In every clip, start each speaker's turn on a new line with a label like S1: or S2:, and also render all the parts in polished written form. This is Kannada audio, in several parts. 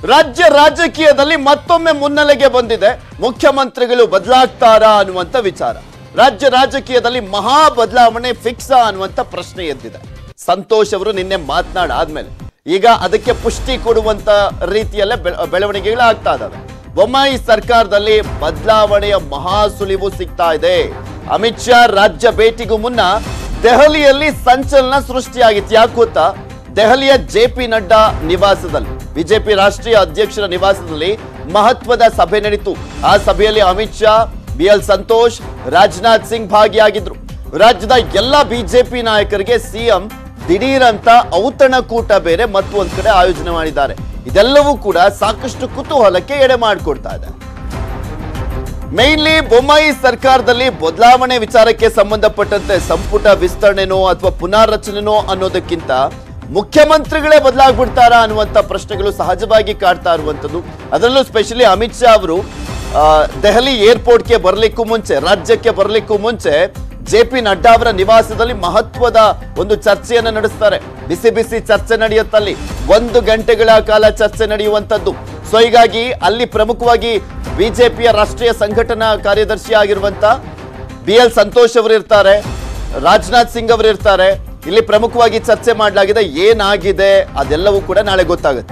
S1: ರಾಜ್ಯ ರಾಜಕೀಯದಲ್ಲಿ ಮತ್ತೊಮ್ಮೆ ಮುನ್ನೆಲೆಗೆ ಬಂದಿದೆ ಮುಖ್ಯಮಂತ್ರಿಗಳು ಬದಲಾಗ್ತಾರಾ ಅನ್ನುವಂತ ವಿಚಾರ. ರಾಜ್ಯ ರಾಜಕೀಯದಲ್ಲಿ ಮಹಾ ಬದಲಾವಣೆ ಫಿಕ್ಸ್ ಅನ್ನುವಂತ ಪ್ರಶ್ನೆ ಎದ್ದಿದೆ. ಸಂತೋಷ್ ಅವರು ನಿನ್ನೆ ಮಾತನಾಡಾದ್ಮೇಲೆ ಈಗ ಅದಕ್ಕೆ ಪುಷ್ಟಿ ಕೊಡುವಂತ ರೀತಿಯಲ್ಲೇ ಬೆಳವಣಿಗೆಗಳಾಗ್ತಾ ಇದಾವೆ. ಬೊಮ್ಮಾಯಿ ಸರ್ಕಾರದಲ್ಲಿ ಬದಲಾವಣೆಯ ಮಹಾ ಸುಳಿವು ಸಿಗ್ತಾ ಇದೆ. ಅಮಿತ್ ಶಾ ರಾಜ್ಯ ಭೇಟಿಗೂ ಮುನ್ನ ದೆಹಲಿಯಲ್ಲಿ ಸಂಚಲನ ಸೃಷ್ಟಿಯಾಗಿತ್ತು. ಯಾಕೆ ಗೊತ್ತಾ? ದೆಹಲಿಯ ಜೆಪಿ ನಡ್ಡಾ ನಿವಾಸದಲ್ಲಿ, ಬಿಜೆಪಿ ರಾಷ್ಟ್ರೀಯ ಅಧ್ಯಕ್ಷರ ನಿವಾಸದಲ್ಲಿ ಮಹತ್ವದ ಸಭೆ ನಡೆಯಿತು. ಆ ಸಭೆಯಲ್ಲಿ ಅಮಿತ್ ಶಾ, ಬಿಎಲ್ ಸಂತೋಷ್, ರಾಜನಾಥ್ ಸಿಂಗ್ ಭಾಗಿಯಾಗಿದ್ರು. ರಾಜ್ಯದ ಎಲ್ಲ ಬಿಜೆಪಿ ನಾಯಕರಿಗೆ ಸಿಎಂ ದಿಢೀರಂತ ಔತಣಕೂಟ ಬೇರೆ ಮತ್ತೊಂದು ಕಡೆ ಆಯೋಜನೆ ಮಾಡಿದ್ದಾರೆ. ಇದೆಲ್ಲವೂ ಕೂಡ ಸಾಕಷ್ಟು ಕುತೂಹಲಕ್ಕೆ ಎಡೆ ಮಾಡಿಕೊಡ್ತಾ ಇದೆ. ಮೇನ್ಲಿ ಬೊಮ್ಮಾಯಿ ಸರ್ಕಾರದಲ್ಲಿ ಬದಲಾವಣೆ ವಿಚಾರಕ್ಕೆ ಸಂಬಂಧಪಟ್ಟಂತೆ ಸಂಪುಟ ವಿಸ್ತರಣೆನೋ ಅಥವಾ ಪುನಾರಚನೆನೋ ಅನ್ನೋದಕ್ಕಿಂತ ಮುಖ್ಯಮಂತ್ರಿಗಳೇ ಬದಲಾಗ್ಬಿಡ್ತಾರಾ ಅನ್ನುವಂಥ ಪ್ರಶ್ನೆಗಳು ಸಹಜವಾಗಿ ಕಾಡ್ತಾ ಇರುವಂಥದ್ದು. ಅದರಲ್ಲೂ ಸ್ಪೆಷಲಿ ಅಮಿತ್ ಶಾ ಅವರು ದೆಹಲಿ ಏರ್ಪೋರ್ಟ್ಗೆ ಬರಲಿಕ್ಕೂ ಮುಂಚೆ, ರಾಜ್ಯಕ್ಕೆ ಬರಲಿಕ್ಕೂ ಮುಂಚೆ ಜೆಪಿ ನಡ್ಡಾ ಅವರ ನಿವಾಸದಲ್ಲಿ ಮಹತ್ವದ ಒಂದು ಚರ್ಚೆಯನ್ನು ನಡೆಸ್ತಾರೆ. ಬಿಸಿ ಬಿಸಿ ಚರ್ಚೆ ನಡೆಯುತ್ತಲ್ಲಿ 1 ಗಂಟೆಗಳ ಕಾಲ ಚರ್ಚೆ ನಡೆಯುವಂಥದ್ದು. ಸೊ ಹೀಗಾಗಿ ಅಲ್ಲಿ ಪ್ರಮುಖವಾಗಿ ಬಿಜೆಪಿಯ ರಾಷ್ಟ್ರೀಯ ಸಂಘಟನಾ ಕಾರ್ಯದರ್ಶಿ ಆಗಿರುವಂತ ಬಿಎಲ್ ಸಂತೋಷ್ ಅವರು ಇರ್ತಾರೆ, ರಾಜನಾಥ್ ಸಿಂಗ್ ಅವರು ಇರ್ತಾರೆ. ಇಲ್ಲಿ ಪ್ರಮುಖವಾಗಿ ಚರ್ಚೆ ಮಾಡಲಾಗಿದೆ. ಏನಾಗಿದೆ ಅದೆಲ್ಲವೂ ಕೂಡ ನಾಳೆ ಗೊತ್ತಾಗುತ್ತೆ.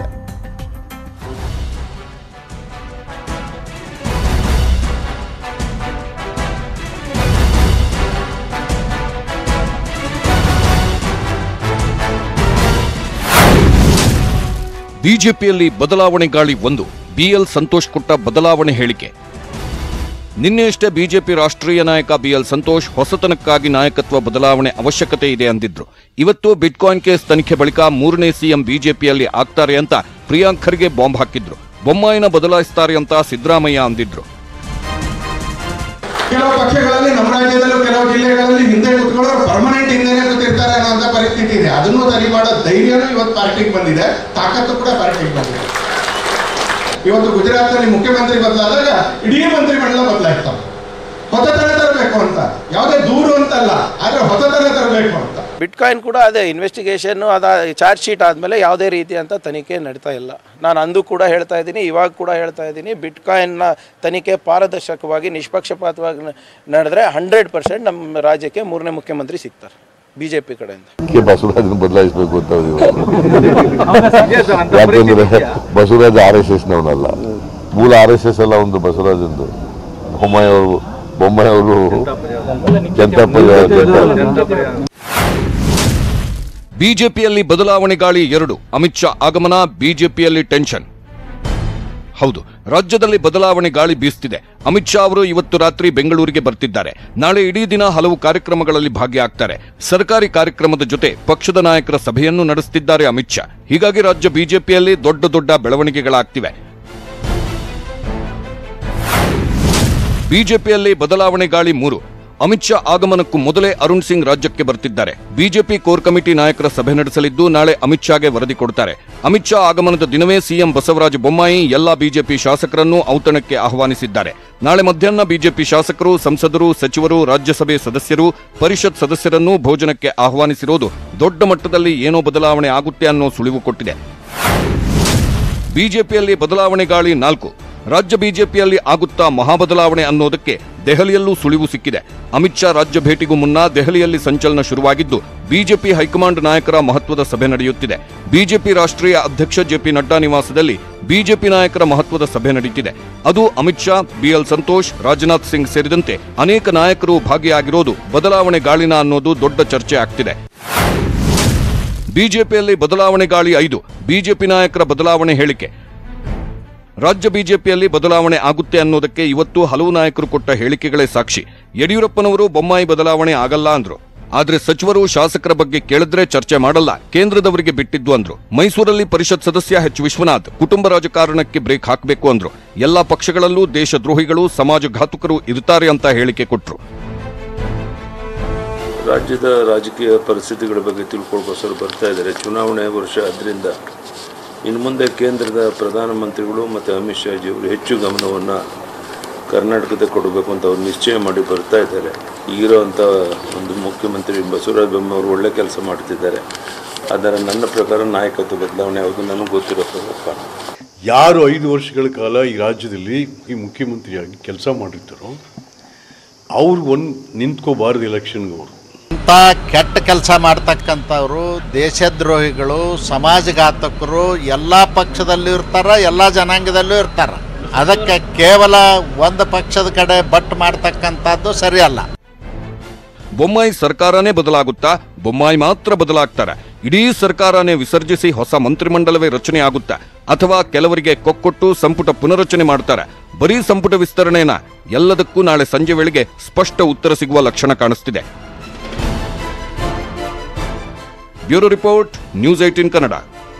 S2: ಬಿಜೆಪಿಯಲ್ಲಿ ಬದಲಾವಣೆ ಗಾಳಿ 1. ಬಿಎಲ್ ಸಂತೋಷ್ ಕೊಟ್ಟ ಬದಲಾವಣೆ ಹೇಳಿಕೆ. ನಿನ್ನೆಯಷ್ಟೇ ಬಿಜೆಪಿ ರಾಷ್ಟ್ರೀಯ ನಾಯಕ ಬಿಎಲ್ ಸಂತೋಷ್ ಹೊಸತನಕ್ಕಾಗಿ ನಾಯಕತ್ವ ಬದಲಾವಣೆ ಅವಶ್ಯಕತೆ ಇದೆ ಅಂದಿದ್ರು. ಇವತ್ತು ಬಿಟ್ಕಾಯಿನ್ ಕೇಸ್ ತನಿಖೆ ಬಳಿಕ 3ನೇ ಸಿಎಂ ಬಿಜೆಪಿಯಲ್ಲಿ ಆಗ್ತಾರೆ ಅಂತ ಪ್ರಿಯಾಂಕ್ ಖರ್ಗೆ ಬಾಂಬ್ ಹಾಕಿದ್ರು. ಬೊಮ್ಮಾಯಿನ ಬದಲಾಯಿಸ್ತಾರೆ ಅಂತ ಸಿದ್ದರಾಮಯ್ಯ ಅಂದಿದ್ರು.
S3: ಕೆಲವು ಪಕ್ಷಗಳಲ್ಲಿ ನಮ್ಮ ರಾಜ್ಯದಲ್ಲೂ ಕೆಲವು ಜಿಲ್ಲೆಗಳಲ್ಲಿ ಹಿಂದೆ ಕೂತ್ಕೊಳ್ಳೋರು ಪರ್ಮನೆಂಟ್ ಹಿಂದೆನೆ ಕೂತಿರ್ತಾರೆ ಅನ್ನೋ ಪರಿಸ್ಥಿತಿ ಇದೆ. ಅದನ್ನು ಸರಿ ಮಾಡೋ ಧೈರ್ಯನೂ ಇವತ್ತು ಪಾರ್ಟಿಗೆ ಬಂದಿದೆ, ತಾಕತ್ತು ಕೂಡ ಪಾರ್ಟಿಗೆ ಬಂದಿದೆ. ಇವತ್ತು ಗುಜರಾತ್ನಲ್ಲಿ ಮುಖ್ಯಮಂತ್ರಿ ಬದಲಾದಾಗ ಇಡೀ ಮಂತ್ರಿಮಂಡಲ ಬದಲಾಗ್ತಾರೆ. ಹೊಸತನ ತರಬೇಕು ಅಂತ, ಯಾವುದೇ ದೂರು ಅಂತಲ್ಲ, ಆದ್ರೆ ಹೊಸತನ ತರಬೇಕು ಅಂತ.
S4: ಬಿಟ್ಕಾಯಿನ್ ಕೂಡ ಅದೇ ಇನ್ವೆಸ್ಟಿಗೇಷನ್, ಚಾರ್ಜ್ ಶೀಟ್ ಆದಮೇಲೆ ಯಾವುದೇ ರೀತಿಯಂಥ ತನಿಖೆ ನಡೀತಾ ಇಲ್ಲ. ನಾನು ಅಂದು ಕೂಡ ಹೇಳ್ತಾ ಇದ್ದೀನಿ, ಇವಾಗ ಕೂಡ ಹೇಳ್ತಾ ಇದ್ದೀನಿ, ಬಿಟ್ಕಾಯಿನ್ನ ತನಿಖೆ ಪಾರದರ್ಶಕವಾಗಿ ನಿಷ್ಪಕ್ಷಪಾತವಾಗಿ ನಡೆದ್ರೆ 100% ನಮ್ಮ ರಾಜ್ಯಕ್ಕೆ 3ನೇ ಮುಖ್ಯಮಂತ್ರಿ ಸಿಗ್ತಾರೆ ಬಿಜೆಪಿ ಕಡೆಯಿಂದ.
S5: ಬಸವರಾಜ್ ಬದಲಾಯಿಸಬೇಕು ಅಂತ ಯಾಕಂದ್ರೆ ಬಸವರಾಜ್ RSS ನವನಲ್ಲ, ಮೂಲ RSS ಅಲ್ಲ ಒಂದು ಬಸವರಾಜಂದು. ಬೊಮ್ಮಾಯಿ ಅವರು ಜನತಾ ಪಕ್ಷ.
S2: ಬಿಜೆಪಿಯಲ್ಲಿ ಬದಲಾವಣೆ ಗಾಳಿ 2. ಅಮಿತ್ ಶಾ ಆಗಮನ, ಬಿಜೆಪಿಯಲ್ಲಿ ಟೆನ್ಷನ್. ಹೌದು, ರಾಜ್ಯದಲ್ಲಿ ಬದಲಾವಣೆ ಗಾಳಿ ಬೀಸ್ತಿದೆ. ಅಮಿತ್ ಶಾ ಅವರು ಇವತ್ತು ರಾತ್ರಿ ಬೆಂಗಳೂರಿಗೆ ಬರ್ತಿದ್ದಾರೆ. ನಾಳೆ ಇಡೀ ದಿನ ಹಲವು ಕಾರ್ಯಕ್ರಮಗಳಲ್ಲಿ ಭಾಗಿಯಾಗ್ತಾರೆ. ಸರ್ಕಾರಿ ಕಾರ್ಯಕ್ರಮದ ಜೊತೆ ಪಕ್ಷದ ನಾಯಕರ ಸಭೆಯನ್ನು ನಡೆಸುತ್ತಿದ್ದಾರೆ ಅಮಿತ್ ಶಾ. ಹೀಗಾಗಿ ರಾಜ್ಯ ಬಿಜೆಪಿಯಲ್ಲಿ ದೊಡ್ಡ ಬೆಳವಣಿಗೆಗಳಾಗ್ತಿವೆ. ಬಿಜೆಪಿಯಲ್ಲಿ ಬದಲಾವಣೆ ಗಾಳಿ 3. ಅಮಿತ್ ಶಾ ಆಗಮನಕ್ಕೂ ಮೊದಲೇ ಅರುಣ್ ಸಿಂಗ್ ರಾಜ್ಯಕ್ಕೆ ಬರ್ತಿದ್ದಾರೆ. ಬಿಜೆಪಿ ಕೋರ್ ಕಮಿಟಿ ನಾಯಕರ ಸಭೆ ನಡೆಸಲಿದ್ದು ನಾಳೆ ಅಮಿತ್ ಶಾಗೆ ವರದಿ ಕೊಡ್ತಾರೆ. ಅಮಿತ್ ಶಾ ಆಗಮನದ ದಿನವೇ ಸಿಎಂ ಬಸವರಾಜ ಬೊಮ್ಮಾಯಿ ಎಲ್ಲಾ ಬಿಜೆಪಿ ಶಾಸಕರನ್ನು ಔತಣಕ್ಕೆ ಆಹ್ವಾನಿಸಿದ್ದಾರೆ. ನಾಳೆ ಮಧ್ಯಾಹ್ನ ಬಿಜೆಪಿ ಶಾಸಕರು, ಸಂಸದರು, ಸಚಿವರು, ರಾಜ್ಯಸಭೆ ಸದಸ್ಯರು, ಪರಿಷತ್ ಸದಸ್ಯರನ್ನು ಭೋಜನಕ್ಕೆ ಆಹ್ವಾನಿಸಿರೋದು ದೊಡ್ಡ ಮಟ್ಟದಲ್ಲಿ ಏನೋ ಬದಲಾವಣೆ ಆಗುತ್ತೆ ಅನ್ನೋ ಸುಳಿವು ಕೊಟ್ಟಿದೆ. ಬಿಜೆಪಿಯಲ್ಲಿ ಬದಲಾವಣೆ ಗಾಳಿ 4. ರಾಜ್ಯ ಬಿಜೆಪಿಯಲ್ಲಿ ಆಗುತ್ತಾ ಮಹಾಬದಲಾವಣೆ ಅನ್ನೋದಕ್ಕೆ ದೆಹಲಿಯಲ್ಲೂ ಸುಳಿವು ಸಿಕ್ಕಿದೆ. ಅಮಿತ್ ಶಾ ರಾಜ್ಯ ಭೇಟಿಗೂ ಮುನ್ನ ದೆಹಲಿಯಲ್ಲಿ ಸಂಚಲನ ಶುರುವಾಗಿದ್ದು ಬಿಜೆಪಿ ಹೈಕಮಾಂಡ್ ನಾಯಕರ ಮಹತ್ವದ ಸಭೆ ನಡೆಯುತ್ತಿದೆ. ಬಿಜೆಪಿ ರಾಷ್ಟ್ರೀಯ ಅಧ್ಯಕ್ಷ ಜೆಪಿ ನಡ್ಡಾ ನಿವಾಸದಲ್ಲಿ ಬಿಜೆಪಿ ನಾಯಕರ ಮಹತ್ವದ ಸಭೆ ನಡೆಯುತ್ತಿದೆ. ಅದು ಅಮಿತ್ ಶಾ, ಬಿಎಲ್ ಸಂತೋಷ್, ರಾಜನಾಥ್ ಸಿಂಗ್ ಸೇರಿದಂತೆ ಅನೇಕ ನಾಯಕರು ಭಾಗಿಯಾಗಿರೋದು ಬದಲಾವಣೆ ಗಾಳಿನ ಅನ್ನೋದು ದೊಡ್ಡ ಚರ್ಚೆ ಆಗ್ತಿದೆ. ಬಿಜೆಪಿಯಲ್ಲಿ ಬದಲಾವಣೆ ಗಾಳಿ 5. ಬಿಜೆಪಿ ನಾಯಕರ ಬದಲಾವಣೆ ಹೇಳಿಕೆ. ರಾಜ್ಯ ಬಿಜೆಪಿಯಲ್ಲಿ ಬದಲಾವಣೆ ಆಗುತ್ತೆ ಅನ್ನೋದಕ್ಕೆ ಇವತ್ತು ಹಲವು ನಾಯಕರು ಕೊಟ್ಟ ಹೇಳಿಕೆಗಳೇ ಸಾಕ್ಷಿ. ಯಡಿಯೂರಪ್ಪನವರು ಬೊಮ್ಮಾಯಿ ಬದಲಾವಣೆ ಆಗಲ್ಲ ಅಂದ್ರು. ಆದ್ರೆ ಸಚಿವರು, ಶಾಸಕರ ಬಗ್ಗೆ ಕೇಳಿದ್ರೆ ಚರ್ಚೆ ಮಾಡಲ್ಲ, ಕೇಂದ್ರದವರಿಗೆ ಬಿಟ್ಟಿದ್ದು ಅಂದ್ರು. ಮೈಸೂರಲ್ಲಿ ಪರಿಷತ್ ಸದಸ್ಯ ಎಚ್ ವಿಶ್ವನಾಥ್ ಕುಟುಂಬ ರಾಜಕಾರಣಕ್ಕೆ ಬ್ರೇಕ್ ಹಾಕಬೇಕು ಅಂದ್ರು. ಎಲ್ಲಾ ಪಕ್ಷಗಳಲ್ಲೂ ದೇಶದ್ರೋಹಿಗಳು, ಸಮಾಜಘಾತುಕರು ಇರ್ತಾರೆ ಅಂತ ಹೇಳಿಕೆ ಕೊಟ್ರು.
S6: ರಾಜ್ಯದ ರಾಜಕೀಯ ಪರಿಸ್ಥಿತಿಗಳ ಬಗ್ಗೆ ತಿಳ್ಕೊಳ್ಳೋಕೋಸ್ಕರ ಬರ್ತಾ ಇದ್ದಾರೆ. ಚುನಾವಣೆ ವರ್ಷ ಅದರಿಂದ ಇನ್ನು ಮುಂದೆ ಕೇಂದ್ರದ ಪ್ರಧಾನಮಂತ್ರಿಗಳು ಮತ್ತು ಅಮಿತ್ ಶಾಜಿ ಅವರು ಹೆಚ್ಚು ಗಮನವನ್ನು ಕರ್ನಾಟಕದ ಕೊಡಬೇಕು ಅಂತ ಅವರು ನಿಶ್ಚಯ ಮಾಡಿ ಬರ್ತಾ ಇದ್ದಾರೆ. ಈಗಿರೋವಂಥ ಒಂದು ಮುಖ್ಯಮಂತ್ರಿ ಬಸವರಾಜ ಬೊಮ್ಮಾಯಿ ಅವರು ಒಳ್ಳೆ ಕೆಲಸ ಮಾಡ್ತಿದ್ದಾರೆ. ಆದರೆ ನನ್ನ ಪ್ರಕಾರ ನಾಯಕತ್ವ ಬದಲಾವಣೆ ಯಾವುದು ನನಗೆ ಗೊತ್ತಿರೋ ಪ್ರಕಾರ
S7: ಯಾರು 5 ವರ್ಷಗಳ ಕಾಲ ಈ ರಾಜ್ಯದಲ್ಲಿ ಈ ಮುಖ್ಯಮಂತ್ರಿಯಾಗಿ ಕೆಲಸ ಮಾಡಿರ್ತಾರೋ ಅವ್ರು ನಿಂತ್ಕೋಬಾರ್ದು ಎಲೆಕ್ಷನ್ಗೆ. ಅವರು
S8: ಇಂಥ ಕೆಟ್ಟ ಕೆಲಸ ಮಾಡ್ತಕ್ಕಂಥವ್ರು ದೇಶದ್ರೋಹಿಗಳು, ಸಮಾಜಘಾತಕರು ಎಲ್ಲ ಪಕ್ಷದಲ್ಲೂ ಇರ್ತಾರೆ, ಎಲ್ಲ ಜನಾಂಗದಲ್ಲೂ ಇರ್ತಾರೆ. ಅದಕ್ಕೆ ಕೇವಲ ಒಂದು ಪಕ್ಷದ ಕಡೆ ಬಟ್ ಮಾಡ್ತಕ್ಕಂಥದ್ದು ಸರಿಯಲ್ಲ.
S2: ಬೊಮ್ಮಾಯಿ ಸರ್ಕಾರನೇ ಬದಲಾಗುತ್ತಾ? ಬೊಮ್ಮಾಯಿ ಮಾತ್ರ ಬದಲಾಗ್ತಾರೆ? ಇಡೀ ಸರ್ಕಾರನೇ ವಿಸರ್ಜಿಸಿ ಹೊಸ ಮಂತ್ರಿಮಂಡಲವೇ ರಚನೆ ಆಗುತ್ತಾ? ಅಥವಾ ಕೆಲವರಿಗೆ ಕೊಕ್ಕೊಟ್ಟು ಸಂಪುಟ ಪುನರಚನೆ ಮಾಡ್ತಾರೆ? ಬರೀ ಸಂಪುಟ ವಿಸ್ತರಣೆನ? ಎಲ್ಲದಕ್ಕೂ ನಾಳೆ ಸಂಜೆ ವೇಳೆಗೆ ಸ್ಪಷ್ಟ ಉತ್ತರ ಸಿಗುವ ಲಕ್ಷಣ ಕಾಣಿಸ್ತಿದೆ. Bureau report, news 18 Kannada.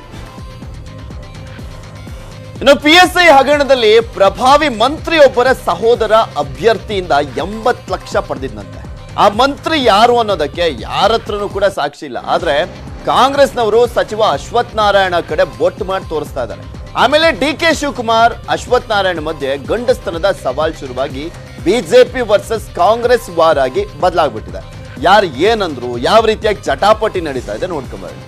S1: ಇನ್ನು PSI ಹಗರಣದಲ್ಲಿ ಪ್ರಭಾವಿ ಮಂತ್ರಿಯೊಬ್ಬರ ಸಹೋದರ ಅಭ್ಯರ್ಥಿಯಿಂದ 80 ಲಕ್ಷ ಪಡೆದಿದ್ದಂತೆ. ಆ ಮಂತ್ರಿ ಯಾರು ಅನ್ನೋದಕ್ಕೆ ಯಾರ ಹತ್ರನೂ ಕೂಡ ಸಾಕ್ಷಿ ಇಲ್ಲ. ಆದ್ರೆ ಕಾಂಗ್ರೆಸ್ನವರು ಸಚಿವ ಅಶ್ವಥ್ ನಾರಾಯಣ ಕಡೆ ಬೊಟ್ಟು ಮಾಡಿ ತೋರಿಸ್ತಾ ಇದ್ದಾರೆ. ಆಮೇಲೆ DK ಶಿವಕುಮಾರ್, ಅಶ್ವಥ್ ನಾರಾಯಣ ಮಧ್ಯೆ ಗಂಡಸ್ತನದ ಸವಾಲ್ ಶುರುವಾಗಿ ಬಿಜೆಪಿ ವರ್ಸಸ್ ಕಾಂಗ್ರೆಸ್ ವಾರ್ ಆಗಿ ಬದಲಾಗ್ಬಿಟ್ಟಿದೆ. ಯಾರು ಏನಂದ್ರು, ಯಾವ ರೀತಿಯಾಗಿ ಚಟಾಪಟಿ ನಡೀತಾ ಇದೆ ನೋಡ್ಕೊಂಬರ್ರಿ.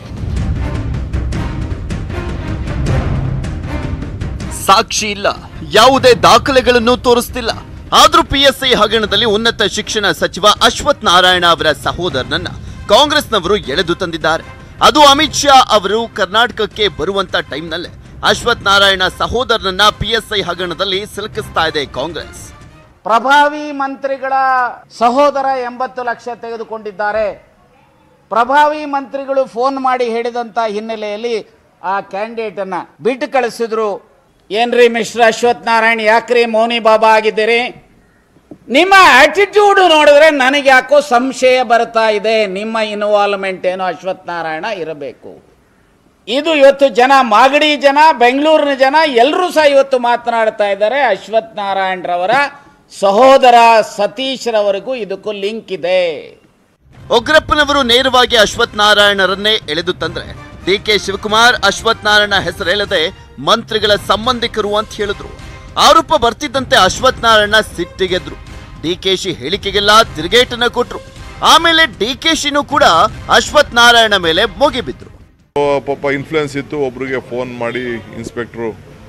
S1: ಸಾಕ್ಷಿ ಇಲ್ಲ, ಯಾವುದೇ ದಾಖಲೆಗಳನ್ನು ತೋರಿಸ್ತಿಲ್ಲ. ಆದ್ರೂ PSI ಹಗರಣದಲ್ಲಿ ಉನ್ನತ ಶಿಕ್ಷಣ ಸಚಿವ ಅಶ್ವಥ್ ನಾರಾಯಣ ಅವರ ಸಹೋದರನನ್ನ ಕಾಂಗ್ರೆಸ್ನವರು ಎಳೆದು ತಂದಿದ್ದಾರೆ. ಅದು ಅಮಿತ್ ಶಾ ಅವರು ಕರ್ನಾಟಕಕ್ಕೆ ಬರುವಂತ ಟೈಮ್ನಲ್ಲೇ ಅಶ್ವಥ್ ನಾರಾಯಣ ಸಹೋದರನನ್ನ PSI ಹಗರಣದಲ್ಲಿ ಸಿಲುಕಿಸ್ತಾ ಇದೆ ಕಾಂಗ್ರೆಸ್.
S9: ಪ್ರಭಾವಿ ಮಂತ್ರಿಗಳ ಸಹೋದರ 80 ಲಕ್ಷ ತೆಗೆದುಕೊಂಡಿದ್ದಾರೆ. ಪ್ರಭಾವಿ ಮಂತ್ರಿಗಳು ಫೋನ್ ಮಾಡಿ ಹೇಳಿದಂತ ಹಿನ್ನೆಲೆಯಲ್ಲಿ ಆ ಕ್ಯಾಂಡಿಡೇಟ್ ಅನ್ನ ಬಿಟ್ಟು ಕಳಿಸಿದ್ರು. ಏನ್ರಿ ಮಿಸ್ಟರ್ ಅಶ್ವಥ್ ನಾರಾಯಣ್, ಯಾಕ್ರಿ ಮೌನಿ ಬಾಬಾ ಆಗಿದ್ದೀರಿ? ನಿಮ್ಮ ಆಟಿಟ್ಯೂಡ್ ನೋಡಿದ್ರೆ ನನಗೆ ಯಾಕೋ ಸಂಶಯ ಬರ್ತಾ ಇದೆ. ನಿಮ್ಮ ಇನ್ವಾಲ್ವ್ಮೆಂಟ್ ಏನೋ ಅಶ್ವಥ್ ನಾರಾಯಣ ಇರಬೇಕು. ಇದು ಇವತ್ತು ಜನ, ಮಾಗಡಿ ಜನ, ಬೆಂಗಳೂರಿನ ಜನ ಎಲ್ಲರೂ ಸಹ ಇವತ್ತು ಮಾತನಾಡ್ತಾ ಇದ್ದಾರೆ. ಅಶ್ವಥ್ ನಾರಾಯಣರವರ ಸಹೋದರ ಸತೀಶ್ ರವರಿಗೂ ಇದಕ್ಕೂ ಲಿಂಕ್ ಇದೆ.
S1: ಉಗ್ರಪ್ಪನವರು ನೇರವಾಗಿ ಅಶ್ವಥ್ ನಾರಾಯಣರನ್ನೇ ಎಳೆದು ತಂದ್ರೆ DK ಶಿವಕುಮಾರ್ ಅಶ್ವಥ್ ನಾರಾಯಣ ಹೆಸರೇಳದೆ ಮಂತ್ರಿಗಳ ಸಂಬಂಧಿಕರು ಅಂತ ಹೇಳಿದ್ರು. ಆರೋಪ ಬರ್ತಿದ್ದಂತೆ ಅಶ್ವಥ್ ನಾರಾಯಣ ಸಿಟ್ಟಿಗೆದ್ರು. DKಶಿ ಹೇಳಿಕೆಗೆಲ್ಲ ತಿರುಗೇಟನ್ನ ಕೊಟ್ರು. ಆಮೇಲೆ DKಶಿನೂ ಕೂಡ ಅಶ್ವಥ್ ನಾರಾಯಣ ಮೇಲೆ ಮುಗಿಬಿದ್ರು.
S10: ಪಾಪ ಇನ್ಫ್ಲೂಯೆನ್ಸ್ ಇತ್ತು. ಒಬ್ರಿಗೆ ಫೋನ್ ಮಾಡಿ ಇನ್ಸ್ಪೆಕ್ಟ್ರು,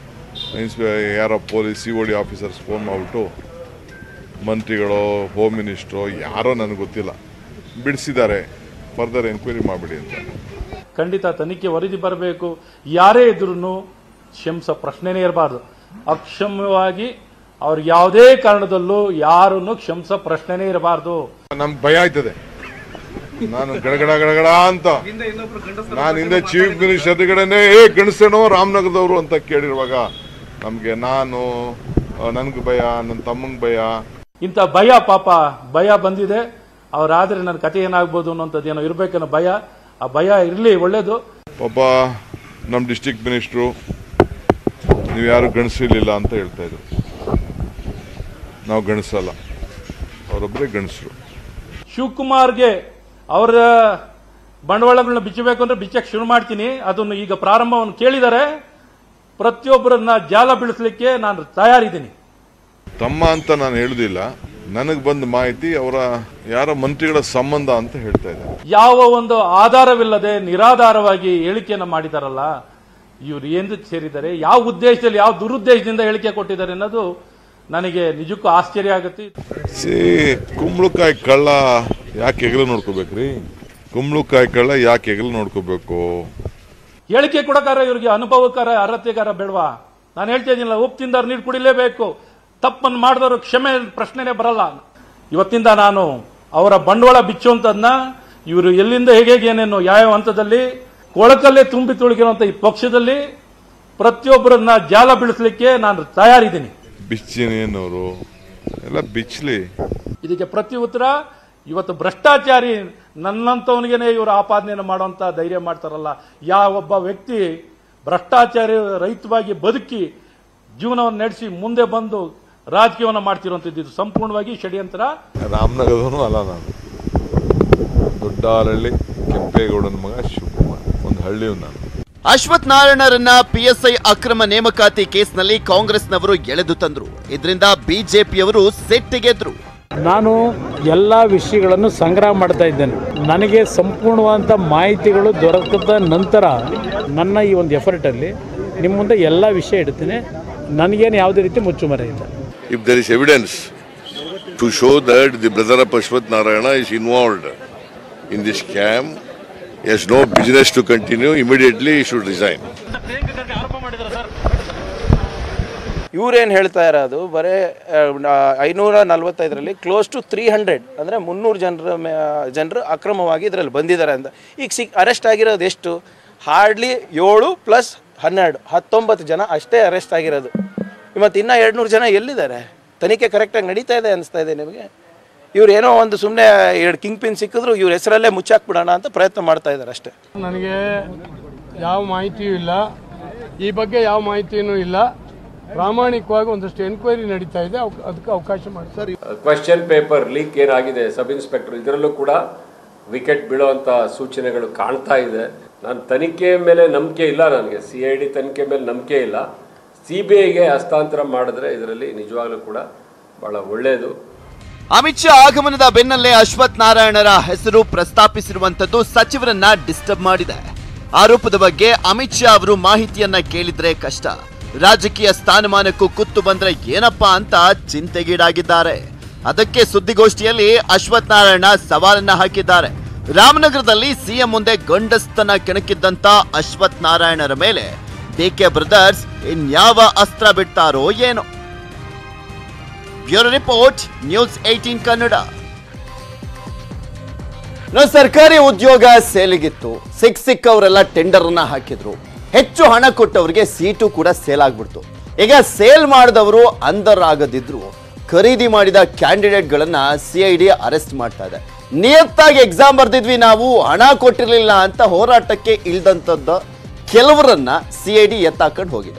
S10: ಯಾರೋ ಪೊಲೀಸ್ COD ಆಫೀಸರ್ಸ್ ಫೋನ್ ಮಾಡಿಬಿಟ್ಟು ಮಂತ್ರಿಗಳು, ಹೋಮ್ ಮಿನಿಸ್ಟ್ರು, ಯಾರೋ ನನಗೆ ಗೊತ್ತಿಲ್ಲ, ಬಿಡಿಸಿದ್ದಾರೆ, ಫರ್ದರ್ ಎನ್ಕ್ವೈರಿ ಮಾಡಿಬಿಡಿ ಅಂತ.
S11: ಖಂಡಿತ ತನಿಖೆ ವರದಿ ಬರಬೇಕು. ಯಾರೇ ಇದ್ರೂ ಕ್ಷಮಿಸೋ ಪ್ರಶ್ನೆನೇ ಇರಬಾರ್ದು. ಅಕ್ಷಮ್ಯವಾಗಿ ಅವ್ರಿಗೆ ಯಾವುದೇ ಕಾರಣದಲ್ಲೂ ಯಾರನ್ನು ಕ್ಷಮಿಸೋ ಪ್ರಶ್ನೆನೇ ಇರಬಾರ್ದು.
S10: ನಮ್ಗೆ ಭಯ ಆಯ್ತದೆ. ನಾನು ಗಡಗಡ ಗಡಗಡ ಅಂತ ನಾನು ಹಿಂದೆ ಚೀಫ್ ಮಿನಿಸ್ಟರ್ ಎದುರುಗಡೆನೆ ಗಣಸೇನೋ ರಾಮನಗರದವರು ಅಂತ ಕೇಳಿರುವಾಗ ನಮ್ಗೆ ನನ್ಗೆ ಭಯ, ನನ್ನ ತಮ್ಮಂಗೆ ಭಯ.
S11: ಇಂಥ ಭಯ, ಪಾಪ ಭಯ ಬಂದಿದೆ. ಅವರಾದ್ರೆ ನನ್ನ ಕತೆ ಏನಾಗ್ಬೋದು ಅನ್ನೋಂಥದ್ದು ಏನೋ ಇರ್ಬೇಕನ್ನೋ ಭಯ. ಆ ಭಯ ಇರಲಿ, ಒಳ್ಳೇದು.
S10: ಪಾಪ ನಮ್ಮ ಡಿಸ್ಟ್ರಿಕ್ಟ್ ಮಿನಿಸ್ಟ್ರು ನೀವು ಯಾರು ಗಣಸಿರ್ಲಿಲ್ಲ ಅಂತ ಹೇಳ್ತಾ ಇದ್ರು. ನಾವು ಗಣಸಲ್ಲ, ಅವರೊಬ್ಬರೇ ಗಣಸರು.
S11: ಶಿವಕುಮಾರ್ಗೆ ಅವರ ಬಂಡವಾಳಗಳನ್ನ ಬಿಚ್ಚಬೇಕು ಅಂದ್ರೆ ಬಿಚ್ಚಕ್ಕೆ ಶುರು ಮಾಡ್ತೀನಿ. ಅದನ್ನು ಈಗ ಪ್ರಾರಂಭವನ್ನು ಕೇಳಿದರೆ ಪ್ರತಿಯೊಬ್ಬರನ್ನ ಜಾಲ ಬೀಳಿಸ್ಲಿಕ್ಕೆ ನಾನು ತಯಾರಿದ್ದೀನಿ.
S10: ತಮ್ಮ ಅಂತ ನಾನು ಹೇಳುದಿಲ್ಲ, ನನಗೆ ಬಂದ ಮಾಹಿತಿ ಅವರ ಯಾರ ಮಂತ್ರಿಗಳ ಸಂಬಂಧ ಅಂತ ಹೇಳ್ತಾ ಇದ್ದಾರೆ.
S11: ಯಾವ ಒಂದು ಆಧಾರವಿಲ್ಲದೆ ನಿರಾಧಾರವಾಗಿ ಹೇಳಿಕೆಯನ್ನು ಮಾಡಿದಾರಲ್ಲ, ಇವರು ಏನು ಸೇರಿದ್ದಾರೆ, ಯಾವ ಉದ್ದೇಶದಲ್ಲಿ, ಯಾವ ದುರುದ್ದೇಶದಿಂದ ಹೇಳಿಕೆ ಕೊಟ್ಟಿದ್ದಾರೆ ಅನ್ನೋದು ನನಗೆ ನಿಜಕ್ಕೂ ಆಶ್ಚರ್ಯ ಆಗುತ್ತೆ.
S10: ಕುಂಬಳಕಾಯಿ ಕಳ್ಳ ಯಾಕೆ ಹೆಗಲು ನೋಡ್ಕೋಬೇಕ್ರಿ? ಕುಂಬಳಕಾಯಿ ಕಳ್ಳ ಯಾಕೆ ಹೆಗಲು ನೋಡ್ಕೋಬೇಕು?
S11: ಹೇಳಿಕೆ ಕೊಡಕಾರ ಇವ್ರಿಗೆ ಅನುಭವಕಾರ, ಅರ್ಹತೆಗಾರ ಬೇಡವಾ? ನಾನು ಹೇಳ್ತಾ ಇದ್ದೀನಿಲ್ಲ, ಉಪ್ಪು ತಿಂದವ್ರು ನೀರು ಕುಡಿಲೇಬೇಕು. ತಪ್ಪನ್ನು ಮಾಡಿದವರು ಕ್ಷಮೆ ಪ್ರಶ್ನೆನೇ ಬರಲ್ಲ. ಇವತ್ತಿಂದ ನಾನು ಅವರ ಬಂಡವಾಳ ಬಿಚ್ಚುವಂತದನ್ನ ಇವರು ಎಲ್ಲಿಂದ ಹೇಗೆ ಏನೇನು ಯಾವ ಹಂತದಲ್ಲಿ ಕೊಳಕಲ್ಲೇ ತುಂಬಿ ತುಳುಗಿರುವಂತ ಈ ಪಕ್ಷದಲ್ಲಿ ಪ್ರತಿಯೊಬ್ಬರನ್ನ ಜಾಲ ಬೀಳಿಸ್ಲಿಕ್ಕೆ ನಾನು ತಯಾರಿದ್ದೀನಿ.
S10: ಬಿಚ್ಚಿನೇನವರು ಎಲ್ಲ ಬಿಚ್ಚಲಿ.
S11: ಇದಕ್ಕೆ ಪ್ರತಿ ಉತ್ತರ ಇವತ್ತು ಭ್ರಷ್ಟಾಚಾರಿ ನನ್ನಂತವನಿಗೇನೆ ಇವರು ಆಪಾದನೆಯನ್ನು ಮಾಡುವಂತ ಧೈರ್ಯ ಮಾಡ್ತಾರಲ್ಲ. ಯಾವೊಬ್ಬ ವ್ಯಕ್ತಿ ಭ್ರಷ್ಟಾಚಾರಿ ರಹಿತವಾಗಿ ಬದುಕಿ ಜೀವನವನ್ನು ನಡೆಸಿ ಮುಂದೆ ಬಂದು ರಾಜಕೀಯವನ್ನು ಮಾಡ್ತಿರುವಂತದ್ದು ಇದು ಸಂಪೂರ್ಣವಾಗಿ ಷಡ್ಯಂತ್ರ.
S10: ರಾಮನಗರದವನು ಅಲ್ಲ, ನಾನು ದೊಡ್ಡಹಳ್ಳಿ ಕೆಂಪೇಗೌಡನ ಮಗ ಶಿವಕುಮಾರ್, ಒಂದು ಹಳ್ಳಿಯು ನಾನು.
S1: ಅಶ್ವಥ್ ನಾರಾಯಣರನ್ನ PSI ಅಕ್ರಮ ನೇಮಕಾತಿ ಕೇಸ್ನಲ್ಲಿ ಕಾಂಗ್ರೆಸ್ನವರು ಎಳೆದು ತಂದ್ರು. ಇದರಿಂದ ಬಿಜೆಪಿಯವರು ಸಿಟ್ಟಿಗೆದ್ರು.
S12: ನಾನು ಎಲ್ಲ ವಿಷಯಗಳನ್ನು ಸಂಗ್ರಹ ಮಾಡ್ತಾ ಇದ್ದೇನೆ. ನನಗೆ ಸಂಪೂರ್ಣವಾದಂಥ ಮಾಹಿತಿಗಳು ದೊರಕದ ನಂತರ ನನ್ನ ಈ ಒಂದು ಎಫರ್ಟಲ್ಲಿ ನಿಮ್ಮ ಮುಂದೆ ಎಲ್ಲ ವಿಷಯ ಇಡ್ತೀನಿ. ನನಗೇನು ಯಾವುದೇ ರೀತಿ ಮುಚ್ಚುಮರೆ ಇಲ್ಲ.
S5: If there is evidence to show that the brother of Ashwath Narayana is involved in this scam, he has no business to continue, immediately he should resign.
S4: ಇವರೇನು ಹೇಳ್ತಾ ಇರೋದು ಬರೀ 545ರಲ್ಲಿ ಕ್ಲೋಸ್ ಟು 300 ಅಂದರೆ 300 ಜನರು ಅಕ್ರಮವಾಗಿ ಇದರಲ್ಲಿ ಬಂದಿದ್ದಾರೆ ಅಂತ. ಈಗ ಅರೆಸ್ಟ್ ಆಗಿರೋದು ಎಷ್ಟು? ಹಾರ್ಡ್ಲಿ 7 + 12 19 ಜನ ಅಷ್ಟೇ ಅರೆಸ್ಟ್ ಆಗಿರೋದು. ಮತ್ತು ಇನ್ನೂ 200 ಜನ ಎಲ್ಲಿದ್ದಾರೆ? ತನಿಖೆ ಕರೆಕ್ಟಾಗಿ ನಡೀತಾ ಇದೆ ಅನಿಸ್ತಾ ಇದೆ ನಿಮಗೆ? ಇವ್ರು ಏನೋ ಒಂದು ಸುಮ್ಮನೆ 2 ಕಿಂಗ್ ಪಿನ್ ಸಿಕ್ಕಿದ್ರು ಇವ್ರ ಹೆಸರಲ್ಲೇ ಮುಚ್ಚಾಕ್ಬಿಡೋಣ ಅಂತ ಪ್ರಯತ್ನ ಮಾಡ್ತಾ ಇದ್ದಾರೆ ಅಷ್ಟೇ.
S13: ನನಗೆ ಯಾವ ಮಾಹಿತಿಯೂ ಇಲ್ಲ, ಈ ಬಗ್ಗೆ ಯಾವ ಮಾಹಿತಿಯೂ ಇಲ್ಲ. ಪ್ರಾಮಾಣಿಕವಾಗಿ ಒಂದಷ್ಟು ಎನ್ಕ್ವೈರಿ ನಡೀತಾ ಇದೆ, ಅದಕ್ಕೆ ಅವಕಾಶ ಮಾಡಿ ಸರ್.
S14: ಕ್ವೆಶ್ಚನ್ ಪೇಪರ್ ಲೀಕ್ ಏನಾಗಿದೆ ಸಬ್ ಇನ್ಸ್ಪೆಕ್ಟರ್, ಇದರಲ್ಲೂ ಕೂಡ ವಿಕೆಟ್ ಬೀಳುವಂಥ ಸೂಚನೆಗಳು ಕಾಣ್ತಾ ಇದೆ. ನಾನು ತನಿಖೆ ಮೇಲೆ ನಂಬಿಕೆ ಇಲ್ಲ, ನನಗೆ CID ತನಿಖೆ ಮೇಲೆ ನಂಬಿಕೆ ಇಲ್ಲ. CBIಗೆ ಹಸ್ತಾಂತರ ಮಾಡಿದ್ರೆ ಇದರಲ್ಲಿ ನಿಜವಾಗ್ಲೂ ಕೂಡ ಬಹಳ ಒಳ್ಳೆಯದು.
S1: ಅಮಿತ್ ಶಾ ಆಗಮನದ ಬೆನ್ನಲ್ಲೇ ಅಶ್ವಥ್ ನಾರಾಯಣರ ಹೆಸರು ಪ್ರಸ್ತಾಪಿಸಿರುವಂತದ್ದು ಸಚಿವರನ್ನ ಡಿಸ್ಟರ್ಬ್ ಮಾಡಿದೆ. ಆರೋಪದ ಬಗ್ಗೆ ಅಮಿತ್ ಶಾ ಅವರು ಮಾಹಿತಿಯನ್ನ ಕೇಳಿದ್ರೆ ಕಷ್ಟ, ರಾಜಕೀಯ ಸ್ಥಾನಮಾನಕ್ಕೂ ಕುತ್ತು ಬಂದ್ರೆ ಏನಪ್ಪಾ ಅಂತ ಚಿಂತೆಗೀಡಾಗಿದ್ದಾರೆ. ಅದಕ್ಕೆ ಸುದ್ದಿಗೋಷ್ಠಿಯಲ್ಲಿ ಅಶ್ವಥ್ ನಾರಾಯಣ ಸವಾಲನ್ನ ಹಾಕಿದ್ದಾರೆ. ರಾಮನಗರದಲ್ಲಿ ಸಿಎಂ ಮುಂದೆ ಗಂಡಸ್ತನ ಕೆಣಕಿದ್ದಂತ ಅಶ್ವಥ್ ನಾರಾಯಣರ ಮೇಲೆ DK ಬ್ರದರ್ಸ್ ಇನ್ಯಾವ ಅಸ್ತ್ರ ಬಿಡ್ತಾರೋ ಏನೋ. Bureau report, news 18 Kannada. ಸರ್ಕಾರಿ ಉದ್ಯೋಗ ಸೇಲಿಗಿತ್ತು, ಸಿಕ್ಕವರೆಲ್ಲ ಟೆಂಡರ್ ಅನ್ನ ಹಾಕಿದ್ರು. ಹೆಚ್ಚು ಹಣ ಕೊಟ್ಟವರಿಗೆ ಸೀಟು ಕೂಡ ಸೇಲ್ ಆಗ್ಬಿಡ್ತು. ಈಗ ಸೇಲ್ ಮಾಡಿದವರು ಅಂದರ್ ಆಗದಿದ್ರು ಖರೀದಿ ಮಾಡಿದ ಕ್ಯಾಂಡಿಡೇಟ್ಗಳನ್ನ CID ಅರೆಸ್ಟ್ ಮಾಡ್ತಾ ಇದೆ. ನಿಯತ್ತಾಗಿ ಎಕ್ಸಾಮ್ ಬರ್ದಿದ್ವಿ, ನಾವು ಹಣ ಕೊಟ್ಟಿರಲಿಲ್ಲ ಅಂತ ಹೋರಾಟಕ್ಕೆ ಇಳ್ದಂತದ್ದ ಕೆಲವರನ್ನ CID ಎತ್ತಾಕೊಂಡು ಹೋಗಿದೆ.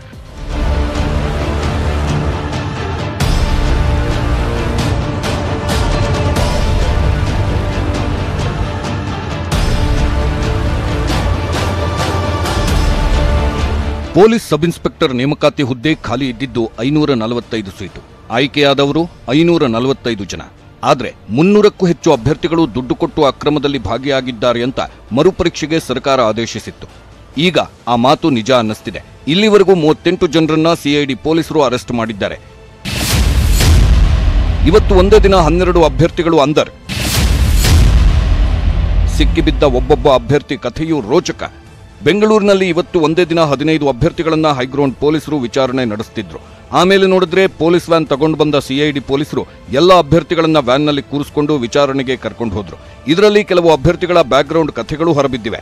S2: ಪೊಲೀಸ್ ಸಬ್ ಇನ್ಸ್ಪೆಕ್ಟರ್ ನೇಮಕಾತಿ ಹುದ್ದೆ ಖಾಲಿ ಇದ್ದಿದ್ದು 545 ಸೀಟು, ಆಯ್ಕೆಯಾದವರು 545 ಜನ. ಆದರೆ 300ಕ್ಕೂ ಹೆಚ್ಚು ಅಭ್ಯರ್ಥಿಗಳು ದುಡ್ಡು ಕೊಟ್ಟು ಅಕ್ರಮದಲ್ಲಿ ಭಾಗಿಯಾಗಿದ್ದಾರೆ ಅಂತ ಮರುಪರೀಕ್ಷೆಗೆ ಸರ್ಕಾರ ಆದೇಶಿಸಿತ್ತು. ಈಗ ಆ ಮಾತು ನಿಜ ಅನ್ನಿಸ್ತಿದೆ. ಇಲ್ಲಿವರೆಗೂ 38 ಜನರನ್ನ CID ಪೊಲೀಸರು ಅರೆಸ್ಟ್ ಮಾಡಿದ್ದಾರೆ. ಇವತ್ತು ಒಂದೇ ದಿನ 12 ಅಭ್ಯರ್ಥಿಗಳು ಅಂದರ್. ಸಿಕ್ಕಿಬಿದ್ದ ಒಬ್ಬೊಬ್ಬ ಅಭ್ಯರ್ಥಿ ಕಥೆಯೂ ರೋಚಕ. ಬೆಂಗಳೂರಿನಲ್ಲಿ ಇವತ್ತು ಒಂದೇ ದಿನ 15 ಅಭ್ಯರ್ಥಿಗಳನ್ನ ಹೈಗ್ರೌಂಡ್ ಪೊಲೀಸರು ವಿಚಾರಣೆ ನಡೆಸುತ್ತಿದ್ರು. ಆಮೇಲೆ ನೋಡಿದ್ರೆ ಪೊಲೀಸ್ ವ್ಯಾನ್ ತಗೊಂಡು ಬಂದ CID ಪೊಲೀಸರು ಎಲ್ಲ ಅಭ್ಯರ್ಥಿಗಳನ್ನ ವ್ಯಾನ್ನಲ್ಲಿ ಕೂರಿಸಿಕೊಂಡು ವಿಚಾರಣೆಗೆ ಕರ್ಕೊಂಡು ಹೋದ್ರು. ಇದರಲ್ಲಿ ಕೆಲವು ಅಭ್ಯರ್ಥಿಗಳ ಬ್ಯಾಕ್ಗ್ರೌಂಡ್ ಕಥೆಗಳು ಹೊರಬಿದ್ದಿವೆ.